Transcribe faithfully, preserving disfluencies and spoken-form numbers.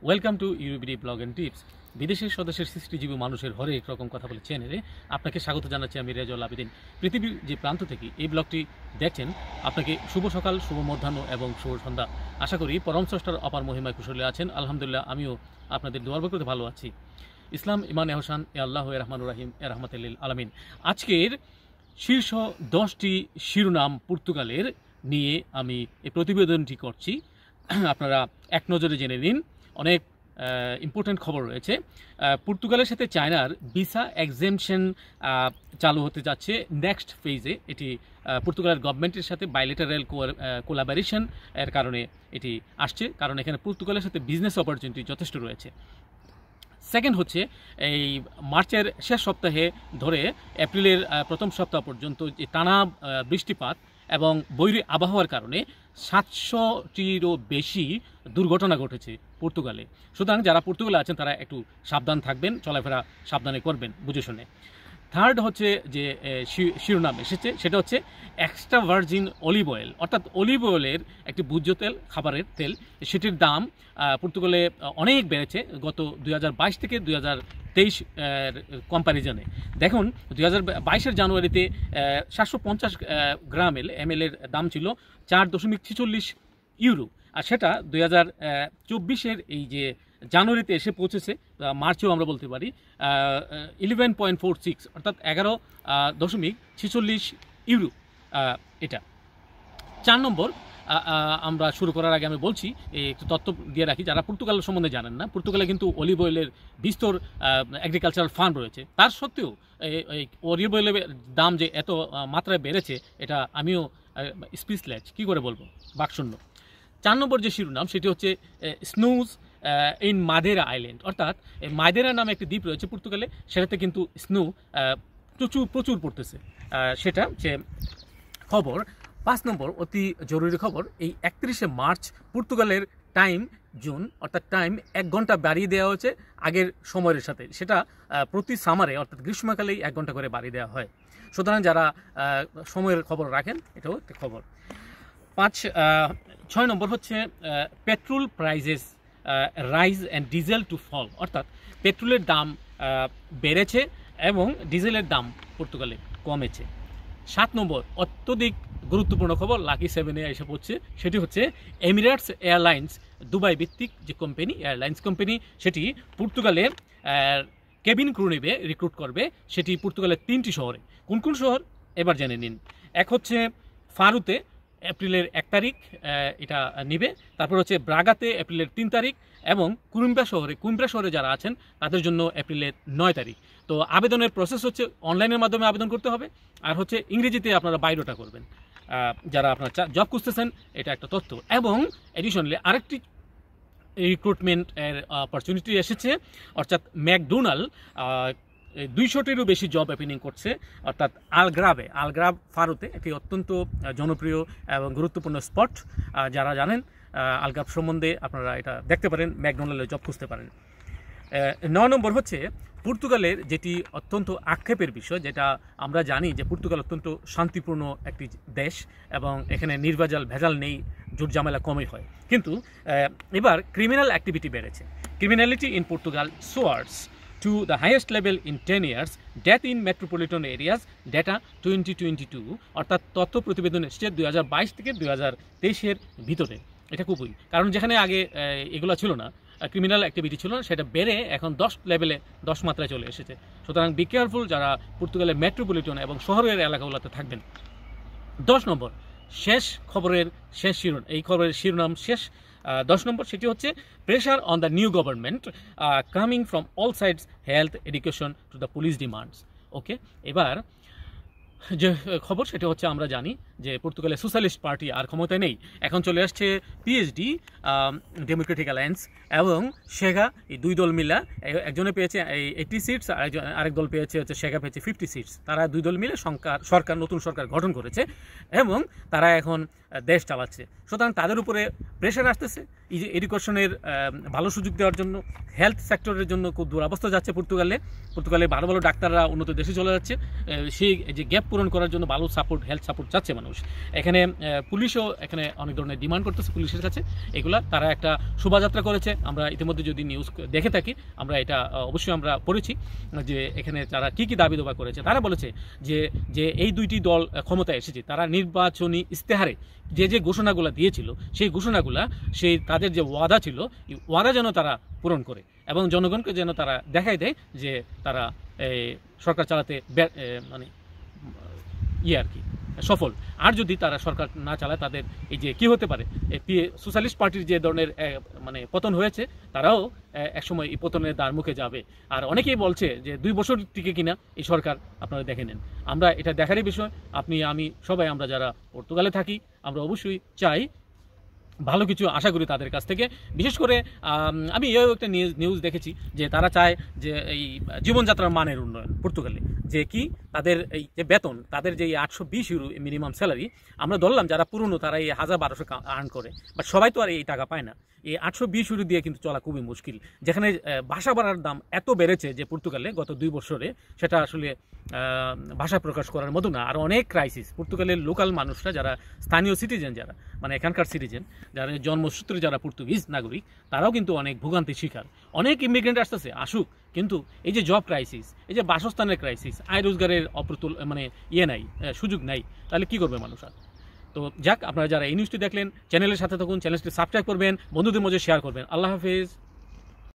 Welcome to UBD blog and tips. বিদেশের স্বদেশের সৃষ্টিজীবী মানুষের হরেক রকম কথা বলে চ্যানেলে আপনাকে স্বাগত জানাচ্ছি আমি রেজাউল আবেদিন। পৃথিবীর যে প্রান্ত থেকে এই ব্লগটি দেখছেন আপনাকে শুভ সকাল, শুভ মধ্যাহ্ন এবং শুভ সন্ধ্যা। আশা করি পরম স্রষ্টার অপার মহিমায় কুশলে আছেন। আলহামদুলিল্লাহ, আমিও আপনাদের দোয়ার বরকতে ভালো আছি। ইসলাম, ইমান, এহসান, এ আল্লাহ, এ রহমানুর রাহিম, এ রহমতুল্লিল আলমিন। আজকের শীর্ষ দশটি শিরোনাম পর্তুগালের নিয়ে আমি এই প্রতিবেদনটি করছি। আপনারা এক নজরে জেনে নিন, অনেক ইম্পর্টেন্ট খবর রয়েছে। পর্তুগালের সাথে চায়নার ভিসা এক্সেমশন চালু হতে যাচ্ছে নেক্সট ফেজে। এটি পর্তুগালের গভর্নমেন্টের সাথে বাইলেটারাল কোলাবোরেশন এর কারণে এটি আসছে, কারণ এখানে পর্তুগালের সাথে বিজনেস অপরচুনিটি যথেষ্ট রয়েছে। সেকেন্ড হচ্ছে, এই মার্চের শেষ সপ্তাহে ধরে এপ্রিলের প্রথম সপ্তাহ পর্যন্ত যে টানা বৃষ্টিপাত এবং বৈরী আবহাওয়ার কারণে সাতশোটিরও বেশি দুর্ঘটনা ঘটেছে পর্তুগালে। সুতরাং যারা পর্তুগালে আছেন তারা একটু সাবধান থাকবেন, চলাফেরা সাবধানে করবেন বুঝে শুনে। থার্ড হচ্ছে যে শিরোনাম এসেছে, সেটা হচ্ছে এক্সট্রা ভার্জিন অলিভ অয়েল, অর্থাৎ অলিভ অয়েলের একটি ভোজ্য তেল, খাবারের তেল, সেটির দাম পর্তুগালে অনেক বেড়েছে গত দুই হাজার বাইশ থেকে দুই হাজার তেইশ কম্প্যারিজনে। দেখুন, দুই হাজার বাইশের জানুয়ারিতে সাতশো পঞ্চাশ গ্রাম এল এম এল এর দাম ছিল চার দশমিক ছিচল্লিশ ইউরো, আর সেটা দুই হাজার চব্বিশের এই যে জানুয়ারিতে এসে পৌঁছেছে, মার্চেও আমরা বলতে পারি ইলেভেন পয়েন্ট ফোর সিক্স অর্থাৎ এগারো দশমিক ছিচল্লিশ ইউরো এটা। চার নম্বর, আমরা শুরু করার আগে আমি বলছি একটু তথ্য দিয়ে রাখি, যারা পর্তুগাল সম্বন্ধে জানেন না। পর্তুগালে কিন্তু অলিভ অয়েলের বিস্তর এগ্রিকালচারাল ফার্ম রয়েছে, তার সত্ত্বেও এই অলিভ অয়েলের দাম যে এত মাত্রায় বেড়েছে, এটা আমিও স্পিচলেস, কী করে বলবো, বাকশূন্য। চার নম্বর যে শিরোনাম সেটি হচ্ছে স্নোজ ইন মাদেরা আইল্যান্ড, অর্থাৎ মাদেরা নামে একটি দ্বীপ রয়েছে পর্তুগালে, সেটাতে কিন্তু স্নো প্রচুর প্রচুর পড়তেছে, সেটা যে খবর। পাঁচ নম্বর অতি জরুরি খবর, এই একত্রিশে মার্চ পর্তুগালের টাইম জোন অর্থাৎ টাইম এক ঘন্টা বাড়িয়ে দেওয়া হয়েছে আগের সময়ের সাথে। সেটা প্রতি সামারে অর্থাৎ গ্রীষ্মকালেই এক ঘন্টা করে বাড়িয়ে দেওয়া হয়। সুতরাং যারা সময়ের খবর রাখেন, এটাও একটি খবর। পাঁচ ছয় নম্বর হচ্ছে petrol prices rise and diesel to fall, অর্থাৎ পেট্রোলের দাম বেড়েছে এবং ডিজেলের দাম পর্তুগালে কমেছে। সাত নম্বর অত্যধিক গুরুত্বপূর্ণ খবর, লাকি সেভেনে এসে পড়ছে, সেটি হচ্ছে এমিরেটস এয়ারলাইন্স, দুবাই ভিত্তিক যে কোম্পানি, এয়ারলাইন্স কোম্পানি, সেটি পর্তুগালে কেবিন ক্রু নেবে, রিক্রুট করবে। সেটি পর্তুগালের তিনটি শহরে। কোন কোন শহর এবার জেনে নিন। এক হচ্ছে ফারুতে এপ্রিলের এক তারিখ এটা নিবে, তারপর হচ্ছে ব্রাগাতে এপ্রিলের তিন তারিখ এবং কুইম্ব্রা শহরে, কুইম্ব্রা শহরে যারা আছেন তাদের জন্য এপ্রিলের নয় তারিখ। তো আবেদনের প্রসেস হচ্ছে অনলাইনের মাধ্যমে আবেদন করতে হবে, আর হচ্ছে ইংরেজিতে আপনারা বায়োডাটা করবেন যারা আপনারা জব খুঁজতেছেন, এটা একটা তথ্য। এবং এডিশনালি আরেকটি রিক্রুটমেন্ট এর অপরচুনিটি এসেছে, অর্থাৎ ম্যাকডোনাল্ড দুইশোটিরও বেশি জব ওপেনিং করছে, অর্থাৎ আলগ্রাবে, আলগ্রাব ফারুতে একটি অত্যন্ত জনপ্রিয় এবং গুরুত্বপূর্ণ স্পট। যারা জানেন আলগ্রাব সম্বন্ধে আপনারা এটা দেখতে পারেন, ম্যাকডোনাল্ডে জব খুঁজতে পারেন। নয় নম্বর হচ্ছে পর্তুগালের যেটি অত্যন্ত আক্ষেপের বিষয়, যেটা আমরা জানি যে পর্তুগাল অত্যন্ত শান্তিপূর্ণ একটি দেশ এবং এখানে নির্ভেজাল ভেজাল নেই, জোট ঝামেলা কমই হয়, কিন্তু এবার ক্রিমিনাল অ্যাক্টিভিটি বেড়েছে। Criminality in Portugal soars to the highest level in ten years, death in metropolitan areas, data twenty twenty two, অর্থাৎ তথ্য প্রতিবেদন এসছে দুই হাজার বাইশ থেকে দুই হাজার তেইশের ভিতরে। এটা খুবই, কারণ যেখানে আগে এগুলো ছিল না, ক্রিমিনাল অ্যাক্টিভিটি ছিল না, সেটা বেড়ে এখন দশ লেভেলে, দশ মাত্রায় চলে এসেছে। সুতরাং বি কেয়ারফুল যারা পর্তুগালের মেট্রোপলিটন এবং শহরের এলাকাগুলোতে থাকবেন। দশ নম্বর শেষ খবরের শেষ শিরোনাম, এই খবরের শিরোনাম শেষ দশ নম্বর, সেটি হচ্ছে pressure on the new government coming from all sides, health, education to the police demands. Okay, এবার যে খবর সেটা হচ্ছে আমরা জানি যে পর্তুগালের সোশ্যালিস্ট পার্টি আর ক্ষমতায় নেই, এখন চলে আসছে পিএইচডি, ডেমোক্রেটিক অ্যালায়েন্স এবং শেগা, এই দুই দল মিলা, একজনে পেয়েছে এইটি সিটস, আরেক দল পেয়েছে হচ্ছে শেগা পেয়েছে ফিফটি সিটস। তারা দুই দল মিলে সরকার সরকার নতুন সরকার গঠন করেছে এবং তারা এখন দেশ চালাচ্ছে। সুতরাং তাদের উপরে প্রেশার আসতেছে এই যে এডুকেশনের ভালো সুযোগ দেওয়ার জন্য। হেলথ সেক্টরের জন্য খুব দুরবস্থা যাচ্ছে পর্তুগালে। পর্তুগালে ভালো ভালো ডাক্তাররা উন্নত দেশে চলে যাচ্ছে। সেই যে গ্যাপ পূরণ করার জন্য ভালো সাপোর্ট, হেলথ সাপোর্ট চাচ্ছে মানুষ। এখানে পুলিশও এখানে অনেক ধরনের ডিমান্ড করতেছে পুলিশের কাছে। এগুলা তারা একটা শোভাযাত্রা করেছে, আমরা ইতিমধ্যে যদি নিউজ দেখে থাকি আমরা এটা অবশ্যই আমরা পড়েছি যে এখানে তারা কী কী দাবি দাবা করেছে। তারা বলেছে যে যে এই দুইটি দল ক্ষমতায় এসেছে, তারা নির্বাচনী ইস্তেহারে যে যে ঘোষণাগুলো দিয়েছিল সেই ঘোষণাগুলা, সেই তাদের যে ওয়াদা ছিল ওয়াদা যেন তারা পূরণ করে এবং জনগণকে যেন তারা দেখাই দেয় যে তারা সরকার চালাতে মানে ইয়ে আর কি সফল। আর যদি তারা সরকার না চালায় তাদের এই যে কী হতে পারে, সোশ্যালিস্ট পার্টির যে ধরনের মানে পতন হয়েছে তারাও একসময় এই পতনের দ্বার মুখে যাবে। আর অনেকেই বলছে যে দুই বছর টিকে কিনা এই সরকার, আপনারা দেখে নেন। আমরা এটা দেখারই বিষয়। আপনি আমি সবাই আমরা যারা পর্তুগালে থাকি আমরা অবশ্যই চাই ভালো কিছু আশা করি তাদের কাছ থেকে। বিশেষ করে আমি এও একটা নিউজ নিউজ দেখেছি যে তারা চায় যে এই জীবনযাত্রার মানের উন্নয়ন পর্তুগালে, যে কি তাদের এই যে বেতন, তাদের যে আটশো বিশ ইউরো মিনিমাম স্যালারি, আমরা ধরলাম যারা পুরনো তারা এই হাজার বারোশো আর্ন করে, বাট সবাই তো আর এই টাকা পায় না। এই আটশো বিশ ইউরো দিয়ে কিন্তু চলা খুবই মুশকিল, যেখানে ভাষা ভাড়ার দাম এত বেড়েছে যে পর্তুগালে গত দুই বছরে, সেটা আসলে ভাষা প্রকাশ করার মতো না। আর অনেক ক্রাইসিস পর্তুগালের লোকাল মানুষরা, যারা স্থানীয় সিটিজেন, যারা মানে এখানকার সিটিজেন, যারা জন্মসূত্রে যারা পর্তুগিজ নাগরিক, তারাও কিন্তু অনেক ভোগান্তির শিকার। অনেক ইমিগ্রেন্ট আসতেছে, আসুক, কিন্তু এই যে জব ক্রাইসিস, এই যে বাসস্থানের ক্রাইসিস, আয় রোজগারের অপ্রতুল মানে ইয়ে নাই, সুযোগ নাই, তাহলে কি করবে মানুষ আর? তো যাক, আপনারা যারা এই নিউজটি দেখলেন চ্যানেলের সাথে থাকুন, চ্যানেলটি সাবস্ক্রাইব করবেন, বন্ধুদের মধ্যে শেয়ার করবেন। আল্লাহ হাফেজ।